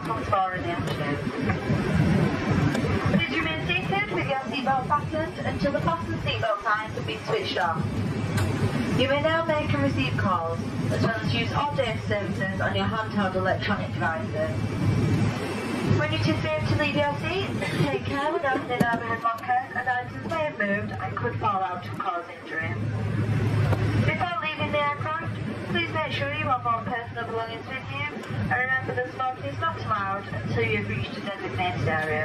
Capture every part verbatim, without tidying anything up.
plus four in the afternoon. Please remain seated with your seatbelt fastened until the fasten seatbelt signs have been switched off. You may now make and receive calls, as well as use all data services on your handheld electronic devices. When it is safe to leave your seat, take care with opening overhead lockers, as items may have moved and could fall out and cause injury. Before leaving the aircraft, please make sure you have all personal belongings with you, and remember that smoking is not allowed until you have reached a designated area.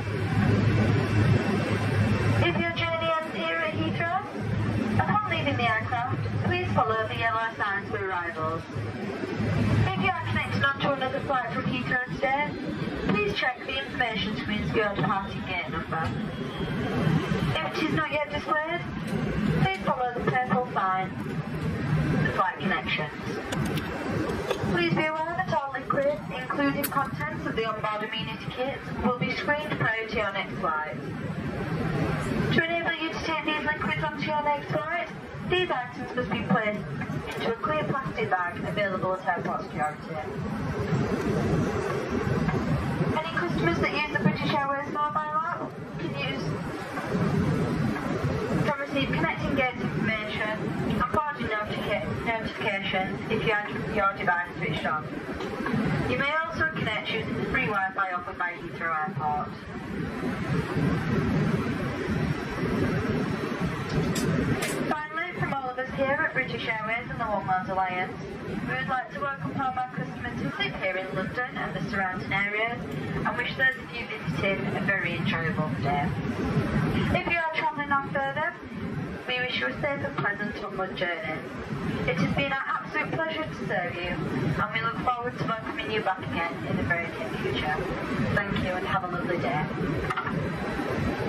If your journey ends here at Heathrow, upon leaving the aircraft, please follow the yellow signs for arrivals. If you are connected onto another flight from Heathrow today, please check the information screens for your departing gate number. If it is not yet displayed, please follow the purple sign, the flight connections. Please be aware that all liquids, including contents of the onboard amenity kit, will be screened prior to your next flight. To enable you to take these liquids onto your next flight, these items must be placed into a clear plastic bag available at airport security. Any customers that use the British Airways mobile app can use can receive connecting gate information and boarding notica notifications if you have your device switched on. You may also connect using the free Wi-Fi offered by Heathrow Airport. Finally, from all of us here at British Airways and the One World Alliance, we would like to welcome all of our customers who live here in London and the surrounding areas, and wish those of you visiting a very enjoyable day. If you are travelling on further, we wish you a safe and pleasant onward journey. It has been our absolute pleasure to serve you, and we look forward to welcoming you back again in the very near future. Thank you and have a lovely day.